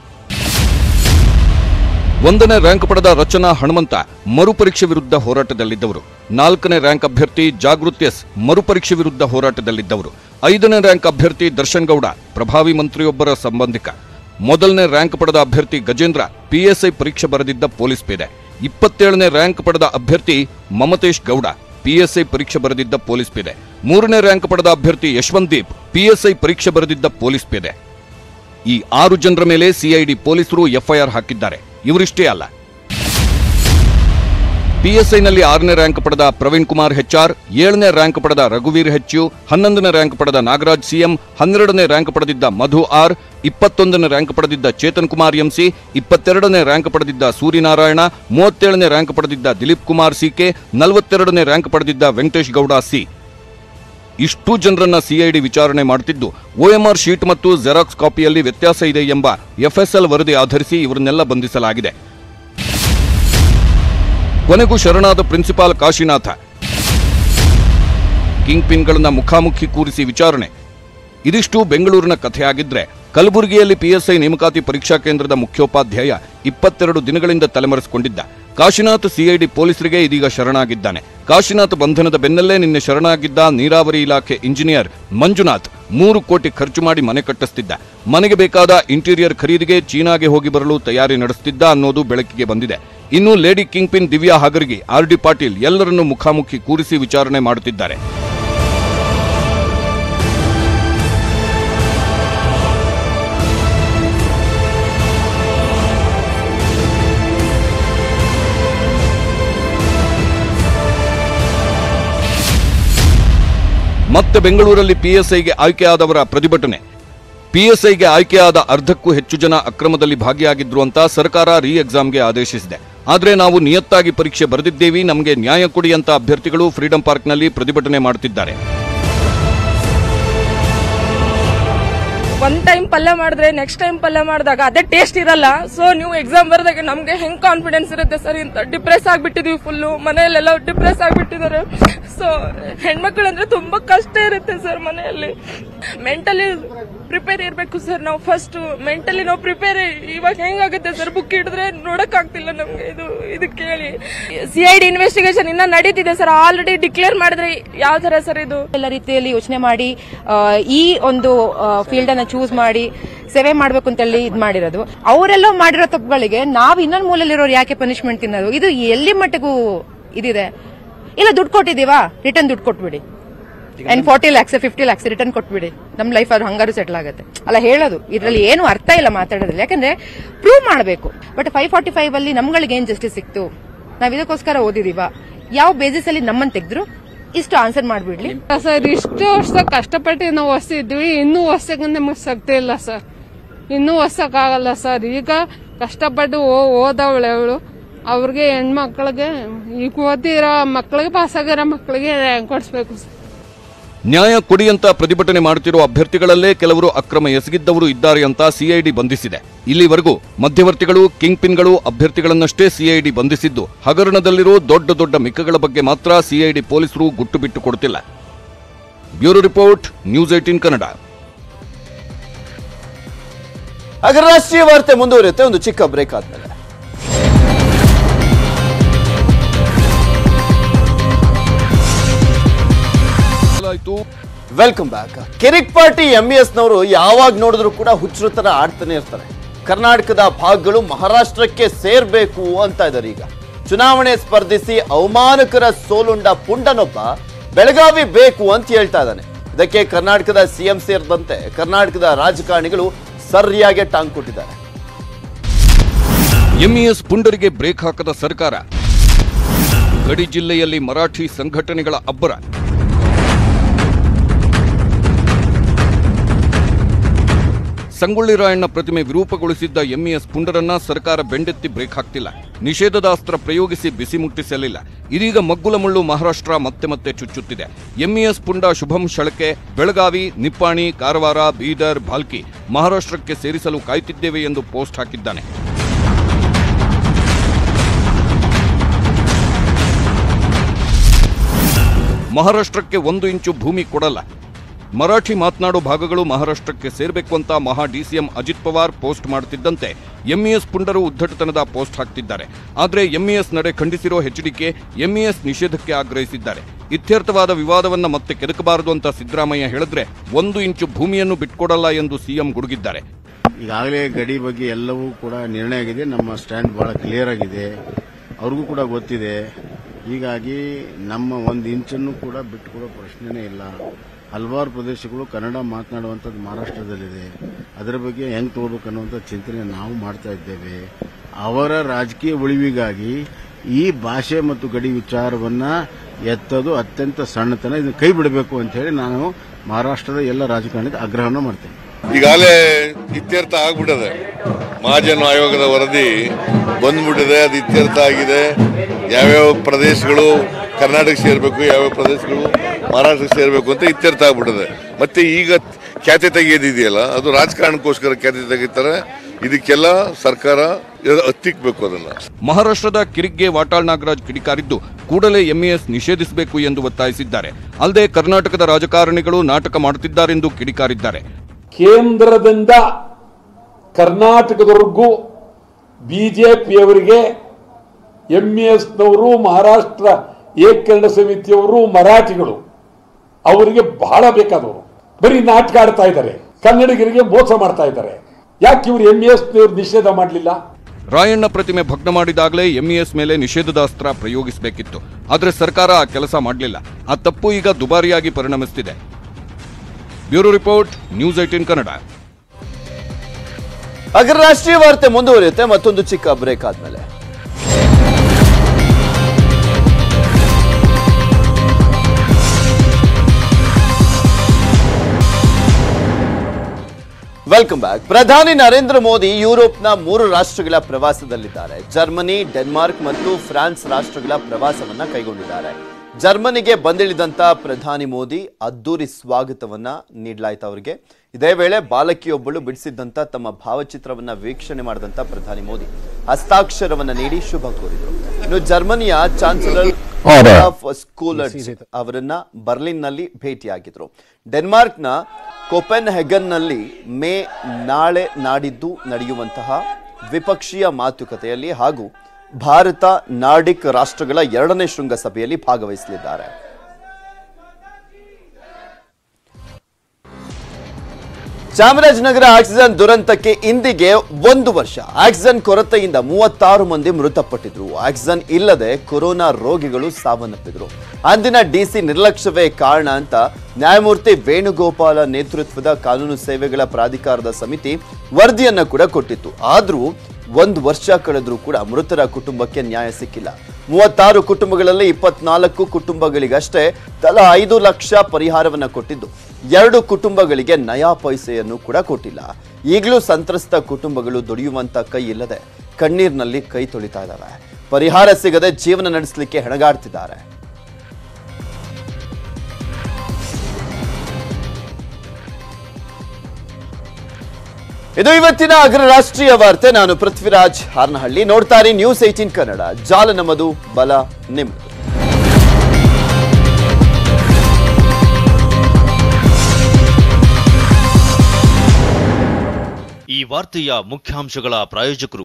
S2: 1ನೇ ರ್ಯಾಂಕ್ ಪಡೆದ ರಚನಾ ಹನುಮಂತ ಮರುಪರೀಕ್ಷೆ ವಿರುದ್ಧ ಹೋರಾಟದಲ್ಲಿದ್ದವರು. 4ನೇ ರ್ಯಾಂಕ್ ಅಭ್ಯರ್ಥಿ ಜಾಗೃತಿ ಎಸ್ ಮರುಪರೀಕ್ಷೆ ವಿರುದ್ಧ ಹೋರಾಟದಲ್ಲಿದ್ದವರು. 5ನೇ ರ್ಯಾಂಕ್ ಅಭ್ಯರ್ಥಿ ದರ್ಶನ್ ಗೌಡ ಪ್ರಭಾವಿ ಮಂತ್ರಿಯೊಬ್ಬರ ಸಂಬಂಧಿಕ. 1ನೇ ರ್ಯಾಂಕ್ ಪಡೆದ ಅಭ್ಯರ್ಥಿ ಗಜೇಂದ್ರ PSI ಪರೀಕ್ಷೆ ಬರೆದಿದ್ದ ಪೊಲೀಸ್ ಪೇದೆ. 27ನೇ ರ್ಯಾಂಕ್ ಪಡೆದ ಅಭ್ಯರ್ಥಿ ಮಮತೇಶ್ ಗೌಡ PSI ಪರೀಕ್ಷೆ ಬರೆದಿದ್ದ ಪೊಲೀಸ್ ಪೇದೆ. 3ನೇ ರ್ಯಾಂಕ್ ಪಡೆದ ಅಭ್ಯರ್ಥಿ ಯಶವಂತ್ ದೀಪ್ PSI ಪರೀಕ್ಷೆ ಬರೆದಿದ್ದ ಪೊಲೀಸ್ ಪೇದೆ. ಈ 6 ಜನರ ಮೇಲೆ CID ಪೊಲೀಸರು FIR ಹಾಕಿದ್ದಾರೆ. ಇವರಿಷ್ಟೇ ಅಲ್ಲ, PSIನಲ್ಲಿ 6ನೇ ರ್ಯಾಂಕ್ ಪಡೆದ ಪ್ರವೀಣ್ ಕುಮಾರ್ HR, 7ನೇ ರ್ಯಾಂಕ್ ಪಡೆದ ರಘುವೀರ್ HU, 11ನೇ ರ್ಯಾಂಕ್ ಪಡೆದ ನಾಗರಾಜ್ CM, 12ನೇ ರ್ಯಾಂಕ್ ಪಡೆದಿದ್ದ ಮಧು R, 21ನೇ ರ್ಯಾಂಕ್ ಪಡೆದಿದ್ದ ಚೇತನ್ ಕುಮಾರ್ MC, 22ನೇ ರ್ಯಾಂಕ್ ಪಡೆದಿದ್ದ ಸೂರ್ಯನಾರಾಯಣ, 37ನೇ ರ್ಯಾಂಕ್ ಪಡೆದಿದ್ದ ದಿಲೀಪ್ ಕುಮಾರ್ CK, 42ನೇ ರ್ಯಾಂಕ್ ಪಡೆದಿದ್ದ ವೆಂಕಟೇಶ್ ಗೌಡ C. ಇಷ್ಟು ಜನರನ್ನ CID ವಿಚಾರಣೆ ಮಾಡುತ್ತಿದ್ದು OMR ಶೀಟ್ ಮತ್ತು ಜೆರಾಕ್ಸ್ ಕಾಪಿಯಲ್ಲಿ ವ್ಯತ್ಯಾಸ ಇದೆ ಎಂಬ FSL ವರದಿ ಆಧರಿಸಿ ಇವರನ್ನೆಲ್ಲ ಬಂಧಿಸಲಾಗಿದೆ. ಕೊನೆಗೂ ಶರಣಾದ ಪ್ರಿನ್ಸಿಪಾಲ್ ಕಾಶಿನಾಥ. ಕಿಂಗ್ ಪಿನ್ಗಳನ್ನ ಮುಖಾಮುಖಿ ಕೂರಿಸಿ ವಿಚಾರಣೆ. ಇದಿಷ್ಟು ಬೆಂಗಳೂರಿನ ಕಥೆಯಾಗಿದ್ರೆ, ಕಲಬುರಗಿಯಲ್ಲಿ PSI ನೇಮಕಾತಿ ಪರೀಕ್ಷಾ ಕೇಂದ್ರದ ಮುಖ್ಯೋಪಾಧ್ಯಾಯ 22 ದಿನಗಳಿಂದ ತಲೆಮರೆಸಿಕೊಂಡಿದ್ದ ಕಾಶಿನಾಥ್ CID ಪೊಲೀಸರಿಗೆ ಇದೀಗ ಶರಣಾಗಿದ್ದಾನೆ. ಕಾಶಿನಾಥ್ ಬಂಧನದ ಬೆನ್ನಲ್ಲೇ ನಿನ್ನೆ ಶರಣಾಗಿದ್ದ ನೀರಾವರಿ ಇಲಾಖೆ ಇಂಜಿನಿಯರ್ ಮಂಜುನಾಥ್ 3 ಕೋಟಿ ಖರ್ಚು ಮಾಡಿ ಮನೆ ಕಟ್ಟಿಸ್ತಿದ್ದ. ಮನೆಗೆ ಬೇಕಾದ ಇಂಟೀರಿಯರ್ ಖರೀದಿಗೆ ಚೀನಾಗೆ ಹೋಗಿ ಬರಲು ತಯಾರಿ ನಡೆಸುತ್ತಿದ್ದ ಅನ್ನೋದು ಬೆಳಕಿಗೆ ಬಂದಿದೆ. ಇನ್ನು lady kingpin Divya Hagaragi, RD Patil ಎಲ್ಲರನ್ನೂ ಮುಖಾಮುಖಿ ಕೂರಿಸಿ ವಿಚಾರಣೆ ಮಾಡುತ್ತಿದ್ದಾರೆ. ಮತ್ತೆ ಬೆಂಗಳೂರಲ್ಲಿ PSIಗೆ ಆಯ್ಕೆಯಾದವರ ಪ್ರತಿಭಟನೆ. ಪಿಎಸ್ಐಗೆ ಆಯ್ಕೆಯಾದ ಅರ್ಧಕ್ಕೂ ಹೆಚ್ಚು ಜನ ಅಕ್ರಮದಲ್ಲಿ ಭಾಗಿಯಾಗಿದ್ರು ಅಂತ ಸರ್ಕಾರ ರೀ ಎಕ್ಸಾಮ್ಗೆ ಆದೇಶಿಸಿದೆ. ಆದ್ರೆ ನಾವು ನಿಯತ್ತಾಗಿ ಪರೀಕ್ಷೆ ಬರೆದಿದ್ದೇವೆ, ನಮಗೆ ನ್ಯಾಯ ಕೊಡಿ ಅಂತ ಅಭ್ಯರ್ಥಿಗಳು ಫ್ರೀಡಂ ಪಾರ್ಕ್ನಲ್ಲಿ ಪ್ರತಿಭಟನೆ ಮಾಡುತ್ತಿದ್ದಾರೆ.
S15: ಒನ್ ಟೈಮ್ ಪಲ್ಯ ಮಾಡಿದ್ರೆ ನೆಕ್ಸ್ಟ್ ಟೈಮ್ ಪಲ್ಯ ಮಾಡಿದಾಗ ಅದೇ ಟೇಸ್ಟ್ ಇರಲ್ಲ. ಸೊ ನೀವು ಎಕ್ಸಾಮ್ ಬರೆದಾಗ ನಮ್ಗೆ ಹೆಂಗ್ ಕಾನ್ಫಿಡೆನ್ಸ್ ಇರುತ್ತೆ ಸರ್? ಇಂತ ಡಿಪ್ರೆಸ್ ಆಗ್ಬಿಟ್ಟಿದೀವಿ, ಫುಲ್ಲು ಮನೆಯಲ್ಲೆಲ್ಲ ಡಿಪ್ರೆಸ್ ಆಗ್ಬಿಟ್ಟಿದ್ದಾರೆ. ಸೊ ಹೆಣ್ಮಕ್ಳು ಅಂದ್ರೆ ತುಂಬಾ ಕಷ್ಟ ಇರುತ್ತೆ ಸರ್ ಮನೆಯಲ್ಲಿ. ಮೆಂಟಲಿ ಪ್ರಿಪೇರ್ ಇರಬೇಕು ಸರ್. ನಾವು ಫಸ್ಟ್ ಮೆಂಟಲಿ ನಾವು ಪ್ರಿಪೇರ್. ಇವಾಗ ಹೆಂಗಾಗುತ್ತೆ ಸರ್? ಬುಕ್ ಹಿಡಿದ್ರೆ ನೋಡಕ್ ಆಗ್ತಿಲ್ಲ ನಮ್ಗೆ. ಇದು ಕೇಳಿ CID ಇನ್ವೆಸ್ಟಿಗೇಷನ್ ಇನ್ನ ನಡೀತಿದೆ ಸರ್. ಆಲ್ರೆಡಿ ಡಿಕ್ಲೇರ್ ಮಾಡಿದ್ರೆ ಯಾವ ತರ ಸರ್? ಇದು
S16: ಎಲ್ಲ ರೀತಿಯಲ್ಲಿ ಯೋಚನೆ ಮಾಡಿ ಈ ಒಂದು ಫೀಲ್ಡ್ ಅನ್ನ ಚೂಸ್ ಮಾಡಿ ಸೇವೆ ಮಾಡ್ಬೇಕು ಅಂತೇಳಿ ಇದು ಮಾಡಿರೋದು. ಅವರೆಲ್ಲ ಮಾಡಿರೋ ತಪ್ಪುಗಳಿಗೆ ನಾವು ಇನ್ನೊಂದು ಮೂಲಲ್ಲಿರೋರು ಯಾಕೆ ಪನಿಷ್ಮೆಂಟ್ ತಿನ್ನೋದು? ಇದು ಎಲ್ಲಿ ಮಟ್ಟಿಗೂ ಇದಿದೆ? ಇಲ್ಲ ದುಡ್ಡು ಕೊಟ್ಟಿದೀವಾ, ರಿಟರ್ನ್ ದುಡ್ಡು ಕೊಟ್ಬಿಡಿ. 40 lakhs 50 lakhs ರಿಟರ್ನ್ ಕೊಟ್ಬಿಡಿ, ನಮ್ ಲೈಫ್ ಅದು ಹಂಗಾರು ಸೆಟಲ್ ಆಗುತ್ತೆ ಅಲ್ಲ ಹೇಳೋದು. ಇದ್ರಲ್ಲಿ ಏನು ಅರ್ಥ ಇಲ್ಲ ಮಾತಾಡೋದ್ರಲ್ಲಿ, ಯಾಕಂದ್ರೆ ಪ್ರೂವ್ ಮಾಡಬೇಕು. ಬಟ್ 545 ಅಲ್ಲಿ ನಮ್ಗಳಿಗೆ ಏನ್ ಜಸ್ಟಿಸ್ ಸಿಕ್ತು? ನಾವ್ ಇದಕ್ಕೋಸ್ಕರ ಓದಿದೀವ? ಯಾವ ಬೇಸಿಸ್ ಅಲ್ಲಿ ನಮ್ಮನ್ನ ತೆಗೆದ್ರು? ಇಷ್ಟು ಆನ್ಸರ್ ಮಾಡ್ಬಿಡ್ಲಿ
S17: ಸರ್. ಇಷ್ಟು ವರ್ಷ ಕಷ್ಟಪಟ್ಟು ನಾವು ಓದಿದ್ವಿ, ಇನ್ನೂ ಓದ್ಸಕ್ಕೆ ನಮಗೆ ಶಕ್ತಿ ಇಲ್ಲ ಸರ್. ಇನ್ನೂ ಓದ್ಸಕ್ಕಾಗಲ್ಲ ಸರ್. ಈಗ ಕಷ್ಟಪಟ್ಟು ಓದವಳೆ ಅವಳು, ಅವ್ರಿಗೆ ಹೆಣ್ಮಕ್ಳಿಗೆ ಈಗ ಓದಿರೋ ಮಕ್ಕಳಿಗೆ, ಪಾಸ್ ಆಗಿರೋ ಮಕ್ಕಳಿಗೆ ರ್ಯಾಂಕ್ ಕೊಡಿಸ್ಬೇಕು ಸರ್.
S2: ನ್ಯಾಯ ಕೊಡಿ ಅಂತ ಪ್ರತಿಭಟನೆ ಮಾಡುತ್ತಿರುವ ಅಭ್ಯರ್ಥಿಗಳಲ್ಲೇ ಕೆಲವರು ಅಕ್ರಮ ಎಸಗಿದ್ದವರು ಇದ್ದಾರೆ ಅಂತ CID ಬಂಧಿಸಿದೆ. ಇಲ್ಲಿವರೆಗೂ ಮಧ್ಯವರ್ತಿಗಳು, ಕಿಂಗ್ ಪಿನ್ಗಳು ಅಭ್ಯರ್ಥಿಗಳನ್ನಷ್ಟೇ CID ಬಂಧಿಸಿದ್ದು, ಹಗರಣದಲ್ಲಿರೋ ದೊಡ್ಡ ದೊಡ್ಡ ಮಿಕ್ಕಗಳ ಬಗ್ಗೆ ಮಾತ್ರ CID ಪೊಲೀಸರು ಗುಟ್ಟು ಬಿಟ್ಟು ಕೊಡುತ್ತಿಲ್ಲ. Bureau report, news 18 Kannada.
S1: ಹಾಗೆ ರಾಷ್ಟ್ರೀಯ ವಾರ್ತೆ ಮುಂದುವರಿಯುತ್ತೆ ಒಂದು ಚಿಕ್ಕ ಬ್ರೇಕ್ ಆದ್ಮೇಲೆ. Welcome back. ಕಿರಿಕ್ ಪಾರ್ಟಿ MES ನವರು ಯಾವಾಗ ನೋಡಿದ್ರು ಕೂಡ ಹುಚ್ಚರು ತರ ಆಡ್ತಾನೆ ಇರ್ತಾರೆ. ಕರ್ನಾಟಕದ ಭಾಗಗಳು ಮಹಾರಾಷ್ಟ್ರಕ್ಕೆ ಸೇರ್ಬೇಕು ಅಂತ ಇದ್ದಾರೆ. ಈಗ ಚುನಾವಣೆ ಸ್ಪರ್ಧಿಸಿ ಅವಮಾನಕರ ಸೋಲುಂಡ ಪುಂಡನೊಬ್ಬ ಬೆಳಗಾವಿ ಬೇಕು ಅಂತ ಹೇಳ್ತಾ ಇದ್ದಾನೆ. ಇದಕ್ಕೆ ಕರ್ನಾಟಕದ CM ಸೇರಿದಂತೆ ಕರ್ನಾಟಕದ ರಾಜಕಾರಣಿಗಳು ಸರಿಯಾಗಿ ಟಾಂಗ್ ಕೊಟ್ಟಿದ್ದಾರೆ.
S2: MES ಪುಂಡರಿಗೆ ಬ್ರೇಕ್ ಹಾಕದ ಸರ್ಕಾರ, ಗಡಿ ಜಿಲ್ಲೆಯಲ್ಲಿ ಮರಾಠಿ ಸಂಘಟನೆಗಳ ಅಬ್ಬರ. ಸಂಗೊಳ್ಳಿ ರಾಯಣ್ಣ ಪ್ರತಿಮೆ ವಿರೂಪಗೊಳಿಸಿದ್ದ MES ಪುಂಡರನ್ನ ಸರ್ಕಾರ ಬೆಂಡೆತ್ತಿ ಬ್ರೇಕ್ ಹಾಕ್ತಿಲ್ಲ. ನಿಷೇಧದ ಅಸ್ತ್ರ ಪ್ರಯೋಗಿಸಿ ಬಿಸಿ ಮುಟ್ಟಿಸಲಿಲ್ಲ. ಇದೀಗ ಮಗ್ಗುಲ ಮುಳ್ಳು ಮಹಾರಾಷ್ಟ್ರ ಮತ್ತೆ ಮತ್ತೆ ಚುಚ್ಚುತ್ತಿದೆ. MES ಪುಂಡ ಶುಭಂ ಶಳಕೆ ಬೆಳಗಾವಿ, ನಿಪ್ಪಾಣಿ, ಕಾರವಾರ, ಬೀದರ್, ಭಾಲ್ಕಿ ಮಹಾರಾಷ್ಟ್ರಕ್ಕೆ ಸೇರಿಸಲು ಕಾಯ್ತಿದ್ದೇವೆ ಎಂದು ಪೋಸ್ಟ್ ಹಾಕಿದ್ದಾನೆ. ಮಹಾರಾಷ್ಟ್ರಕ್ಕೆ 1 ಇಂಚು ಭೂಮಿ ಕೊಡಲ್ಲ. ಮರಾಠಿ ಮಾತನಾಡೋ ಭಾಗಗಳು ಮಹಾರಾಷ್ಟ್ರಕ್ಕೆ ಸೇರಬೇಕು ಅಂತ ಮಹಾ DCM ಅಜಿತ್ ಪವಾರ್ ಪೋಸ್ಟ್ ಮಾಡುತ್ತಿದ್ದಂತೆ MES ಪುಂಡರು ಉದ್ದಟತನದ ಪೋಸ್ಟ್ ಹಾಕ್ತಿದ್ದಾರೆ. ಆದರೆ MES ನಡೆ ಖಂಡಿಸಿರೋ HDK MES ನಿಷೇಧಕ್ಕೆ ಆಗ್ರಹಿಸಿದ್ದಾರೆ. ಇತ್ಯರ್ಥವಾದ ವಿವಾದವನ್ನ ಮತ್ತೆ ಕೆದಕಬಾರದು ಅಂತ ಸಿದ್ದರಾಮಯ್ಯ ಹೇಳಿದ್ರೆ 1 ಇಂಚು ಭೂಮಿಯನ್ನು ಬಿಟ್ಕೊಡಲ್ಲ ಎಂದು CM ಗುಡುಗಿದ್ದಾರೆ.
S18: ಈಗಾಗಲೇ ಗಡಿ ಬಗ್ಗೆ ಎಲ್ಲವೂ ಕೂಡ ನಿರ್ಣಯ ಆಗಿದೆ. ನಮ್ಮ ಸ್ಟ್ಯಾಂಡ್ ಬಹಳ ಕ್ಲಿಯರ್ ಆಗಿದೆ, ಅವ್ರಿಗೂ ಕೂಡ ಗೊತ್ತಿದೆ. ಹೀಗಾಗಿ ನಮ್ಮ 1 ಇಂಚನ್ನು ಕೂಡ ಬಿಟ್ಟುಕೊಡೋ ಪ್ರಶ್ನೆನೇ ಇಲ್ಲ. ಹಲವಾರು ಪ್ರದೇಶಗಳು ಕನ್ನಡ ಮಾತನಾಡುವಂಥದ್ದು ಮಹಾರಾಷ್ಟ್ರದಲ್ಲಿದೆ. ಅದರ ಬಗ್ಗೆ ಹೆಂಗೆ ತಗೋಬೇಕು ಅನ್ನುವಂಥ ಚಿಂತನೆ ನಾವು ಮಾಡ್ತಾ ಇದ್ದೇವೆ. ಅವರ ರಾಜಕೀಯ ಉಳಿವಿಗಾಗಿ ಈ ಭಾಷೆ ಮತ್ತು ಗಡಿ ವಿಚಾರವನ್ನ ಎತ್ತೋದು ಅತ್ಯಂತ ಸಣ್ಣತನ. ಇದನ್ನು ಕೈ ಬಿಡಬೇಕು ಅಂತ ಹೇಳಿ ನಾನು ಮಹಾರಾಷ್ಟ್ರದ ಎಲ್ಲ ರಾಜಕಾರಣಿಗೆ ಆಗ್ರಹವನ್ನು ಮಾಡ್ತೇನೆ.
S5: ಈಗಾಗಲೇ ಇತ್ಯರ್ಥ ಆಗ್ಬಿಟ್ಟದೆ. ಮಹಾಜನ ಆಯೋಗದ ವರದಿ ಬಂದ್ಬಿಟ್ಟಿದೆ, ಅದು ಇತ್ಯರ್ಥ ಆಗಿದೆ. ಯಾವ್ಯಾವ ಪ್ರದೇಶಗಳು ಕರ್ನಾಟಕ ಸೇರಬೇಕು, ಯಾವ್ಯಾವ ಪ್ರದೇಶಗಳು ಮಹಾರಾಷ್ಟ್ರಕ್ಕೆ ಸೇರಬೇಕು ಅಂತ ಇತ್ಯರ್ಥ ಆಗ್ಬಿಟ್ಟಿದೆ. ಮತ್ತೆ ಈಗ ಖ್ಯಾತೆ ತೆಗೆಯೋದಿದೆಯಲ್ಲ, ಅದು ರಾಜಕಾರಣಕ್ಕೋಸ್ಕರ ಖ್ಯಾತೆ ತೆಗಿತಾರೆ. ಇದಕ್ಕೆಲ್ಲ ಸರ್ಕಾರ ಹತ್ತಿಕ್ಬೇಕು ಅದನ್ನ.
S2: ಮಹಾರಾಷ್ಟ್ರದ ಕಿರಿಕ್ಗೆ ವಾಟಾಳ್ ನಾಗರಾಜ್ ಕಿಡಿಕಾರಿದ್ದು ಕೂಡಲೇ MES ನಿಷೇಧಿಸಬೇಕು ಎಂದು ಒತ್ತಾಯಿಸಿದ್ದಾರೆ. ಅಲ್ಲದೆ ಕರ್ನಾಟಕದ ರಾಜಕಾರಣಿಗಳು ನಾಟಕ ಮಾಡುತ್ತಿದ್ದಾರೆಂದು ಕಿಡಿಕಾರಿದ್ದಾರೆ.
S19: ಕೇಂದ್ರದಿಂದ ಕರ್ನಾಟಕದವರೆಗೂ ಬಿಜೆಪಿಯವರಿಗೆ MESನವರು, ಮಹಾರಾಷ್ಟ್ರ ಏಕೀಕರಣ ಸಮಿತಿಯವರು, ಮರಾಠಿಗಳು ಅವರಿಗೆ ಬಹಳ ಬೇಕಾದವರು. ಬರೀ ನಾಟಕ ಆಡ್ತಾ ಇದ್ದಾರೆ, ಕನ್ನಡಿಗರಿಗೆ ಮೋಸ ಮಾಡ್ತಾ ಇದ್ದಾರೆ. ಯಾಕೆ ಇವರು MESನವರು ನಿಷೇಧ ಮಾಡಲಿಲ್ಲ?
S2: ರಾಯಣ್ಣ ಪ್ರತಿಮೆ ಭಗ್ನ ಮಾಡಿದಾಗಲೇ MES ಮೇಲೆ ನಿಷೇಧದ ಅಸ್ತ್ರ ಪ್ರಯೋಗಿಸಬೇಕಿತ್ತು. ಆದರೆ ಸರ್ಕಾರ ಆ ಕೆಲಸ ಮಾಡಲಿಲ್ಲ. ಆ ತಪ್ಪು ಈಗ ದುಬಾರಿಯಾಗಿ ಪರಿಣಮಿಸುತ್ತಿದೆ. Bureau report, news 18 Kannada.
S1: ಅಗರ ರಾಷ್ಟ್ರೀಯ ವಾರ್ತೆ ಮುಂದುವರಿಯುತ್ತೆ ಮತ್ತೊಂದು ಚಿಕ್ಕ ಬ್ರೇಕ್ ಆದ್ಮೇಲೆ. Welcome back. ಪ್ರಧಾನಿ ನರೇಂದ್ರ ಮೋದಿ ಯುರೋಪ್ನ 3 ರಾಷ್ಟ್ರಗಳ ಪ್ರವಾಸದಲ್ಲಿದ್ದಾರೆ. ಜರ್ಮನಿ, ಡೆನ್ಮಾರ್ಕ್ ಮತ್ತು ಫ್ರಾನ್ಸ್ ರಾಷ್ಟ್ರಗಳ ಪ್ರವಾಸವನ್ನ ಕೈಗೊಂಡಿದ್ದಾರೆ. ಜರ್ಮನಿಗೆ ಬಂದಿಳಿದಂತ ಪ್ರಧಾನಿ ಮೋದಿ ಅದ್ದೂರಿ ಸ್ವಾಗತವನ್ನ ನೀಡಲಾಯಿತು ಅವರಿಗೆ. ಇದೇ ವೇಳೆ ಬಾಲಕಿಯೊಬ್ಬಳು ಬಿಡಿಸಿದ್ದಂತ ತಮ್ಮ ಭಾವಚಿತ್ರವನ್ನ ವೀಕ್ಷಣೆ ಮಾಡಿದಂತ ಪ್ರಧಾನಿ ಮೋದಿ ಹಸ್ತಾಕ್ಷರವನ್ನ ನೀಡಿ ಶುಭ ಕೋರಿದರು. ಇನ್ನು ಜರ್ಮನಿಯ ಚಾನ್ಸಲರ್ ಸ್ಕೂಲರ್ಸ್ ಅವರನ್ನ ಬರ್ಲಿನ್ನಲ್ಲಿ ಭೇಟಿಯಾಗಿದ್ರು. ಡೆನ್ಮಾರ್ಕ್ನ ಕೋಪೆನ್ಹೆಗನ್ನಲ್ಲಿ ನಾಳೆ ನಾಡಿದ್ದು ನಡೆಯುವಂತಹ ದ್ವಿಪಕ್ಷೀಯ ಮಾತುಕತೆಯಲ್ಲಿ ಹಾಗೂ ಭಾರತ ನಾರ್ಡಿಕ್ ರಾಷ್ಟ್ರಗಳ 2ನೇ ಶೃಂಗಸಭೆಯಲ್ಲಿ ಭಾಗವಹಿಸಲಿದ್ದಾರೆ. ಚಾಮರಾಜನಗರ ಆಕ್ಸಿಜನ್ ದುರಂತಕ್ಕೆ ಇಂದಿಗೆ 1 ವರ್ಷ. ಆಕ್ಸಿಜನ್ ಕೊರತೆಯಿಂದ 36 ಮಂದಿ ಮೃತಪಟ್ಟಿದ್ರು. ಆಕ್ಸಿಜನ್ ಇಲ್ಲದೆ ಕೊರೋನಾ ರೋಗಿಗಳು ಸಾವನ್ನಪ್ಪಿದ್ರು. ಅಂದಿನ ಡಿಸಿ ನಿರ್ಲಕ್ಷ್ಯವೇ ಕಾರಣ ಅಂತ ನ್ಯಾಯಮೂರ್ತಿ ವೇಣುಗೋಪಾಲ ನೇತೃತ್ವದ ಕಾನೂನು ಸೇವೆಗಳ ಪ್ರಾಧಿಕಾರದ ಸಮಿತಿ ವರದಿಯನ್ನ ಕೂಡ ಕೊಟ್ಟಿತ್ತು. ಆದ್ರೂ 1 ವರ್ಷ ಕಳೆದ್ರೂ ಕೂಡ ಮೃತರ ಕುಟುಂಬಕ್ಕೆ ನ್ಯಾಯ ಸಿಕ್ಕಿಲ್ಲ. 36 ಕುಟುಂಬಗಳಲ್ಲಿ 24 ಕುಟುಂಬಗಳಿಗಷ್ಟೇ ತಲಾ 5 ಲಕ್ಷ ಪರಿಹಾರವನ್ನ ಕೊಟ್ಟಿದ್ದು 2 ಕುಟುಂಬಗಳಿಗೆ ನಯಾ ಪೈಸೆಯನ್ನು ಕೂಡ ಕೊಟ್ಟಿಲ್ಲ. ಈಗಲೂ ಸಂತ್ರಸ್ತ ಕುಟುಂಬಗಳು ದುಡಿಯುವಂತ ಕೈ ಇಲ್ಲದೆ ಕಣ್ಣೀರಿನಲ್ಲಿ ಕೈ ತೊಳಿತಾ ಇದ್ದಾವೆ. ಪರಿಹಾರ ಸಿಗದೆ ಜೀವನ ನಡೆಸಲಿಕ್ಕೆ ಹೆಣಗಾಡ್ತಿದ್ದಾರೆ. ಇದು ಇವತ್ತಿನ ಅಗ್ರ ರಾಷ್ಟ್ರೀಯ ವಾರ್ತೆ. ನಾನು ಪೃಥ್ವಿರಾಜ್ ಹಾರ್ನಹಳ್ಳಿ. ನೋಡ್ತಾರೆ ನ್ಯೂಸ್ 18 ಕನ್ನಡ. ಜಾಲ ನಮ್ಮದು, ಬಲ ನಿಮ್ಮದು.
S20: ಈ ವಾರ್ತೆಯ ಮುಖ್ಯಾಂಶಗಳ ಪ್ರಾಯೋಜಕರು